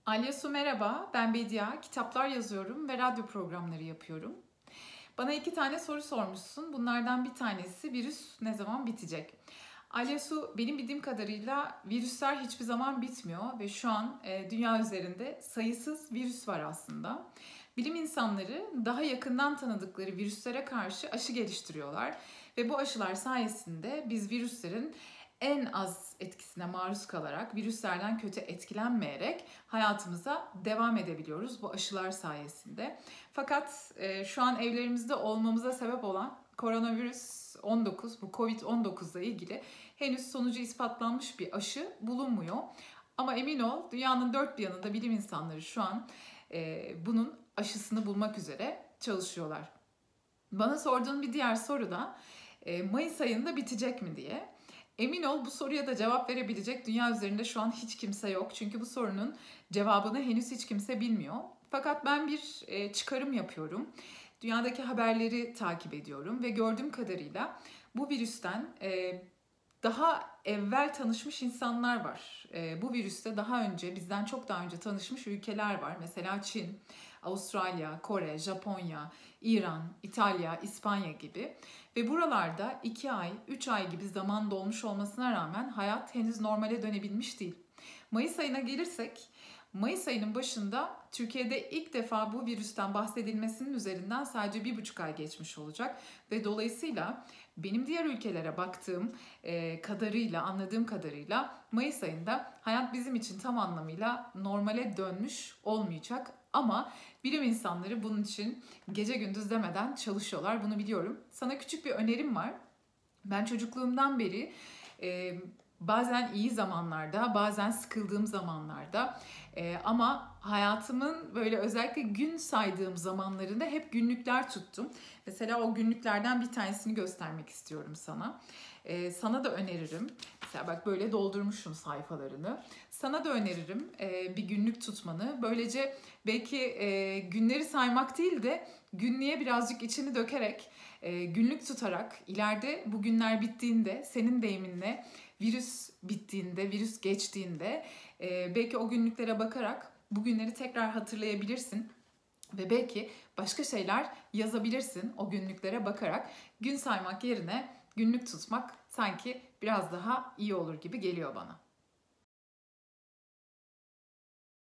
Alyasu merhaba, ben Bedia. Kitaplar yazıyorum ve radyo programları yapıyorum. Bana 2 tane soru sormuşsun. Bunlardan bir tanesi virüs ne zaman bitecek? Alyasu, benim bildiğim kadarıyla virüsler hiçbir zaman bitmiyor ve şu an dünya üzerinde sayısız virüs var aslında. Bilim insanları daha yakından tanıdıkları virüslere karşı aşı geliştiriyorlar ve bu aşılar sayesinde biz virüslerin en az etkisine maruz kalarak, virüslerden kötü etkilenmeyerek hayatımıza devam edebiliyoruz bu aşılar sayesinde. Fakat şu an evlerimizde olmamıza sebep olan koronavirüs 19, bu Covid-19 ile ilgili henüz sonucu ispatlanmış bir aşı bulunmuyor. Ama emin ol, dünyanın dört bir yanında bilim insanları şu an bunun aşısını bulmak üzere çalışıyorlar. Bana sorduğun bir diğer soru da Mayıs ayında bitecek mi diye. Emin ol, bu soruya da cevap verebilecek dünya üzerinde şu an hiç kimse yok. Çünkü bu sorunun cevabını henüz hiç kimse bilmiyor. Fakat ben bir çıkarım yapıyorum. Dünyadaki haberleri takip ediyorum ve gördüğüm kadarıyla bu virüsten daha evvel tanışmış insanlar var. Bu virüste bizden çok daha önce tanışmış ülkeler var. Mesela Çin, Avustralya, Kore, Japonya, İran, İtalya, İspanya gibi. Ve buralarda 2 ay, 3 ay gibi zaman dolmuş olmasına rağmen hayat henüz normale dönebilmiş değil. Mayıs ayına gelirsek, Mayıs ayının başında Türkiye'de ilk defa bu virüsten bahsedilmesinin üzerinden sadece 1,5 ay geçmiş olacak. Ve dolayısıyla benim diğer ülkelere baktığım kadarıyla, anladığım kadarıyla Mayıs ayında hayat bizim için tam anlamıyla normale dönmüş olmayacak. Ama bilim insanları bunun için gece gündüz demeden çalışıyorlar, bunu biliyorum. Sana küçük bir önerim var. Ben çocukluğumdan beri bazen iyi zamanlarda, bazen sıkıldığım zamanlarda ama hayatımın böyle özellikle gün saydığım zamanlarında hep günlükler tuttum. Mesela o günlüklerden bir tanesini göstermek istiyorum sana. Sana da öneririm. Mesela bak, böyle doldurmuşum sayfalarını. Sana da öneririm bir günlük tutmanı. Böylece belki günleri saymak değil de günlüğe birazcık içini dökerek, günlük tutarak ileride bu günler bittiğinde, senin deyiminle virüs bittiğinde, virüs geçtiğinde belki o günlüklere bakarak bu günleri tekrar hatırlayabilirsin. Ve belki başka şeyler yazabilirsin o günlüklere bakarak. Gün saymak yerine günlük tutmak sanki biraz daha iyi olur gibi geliyor bana.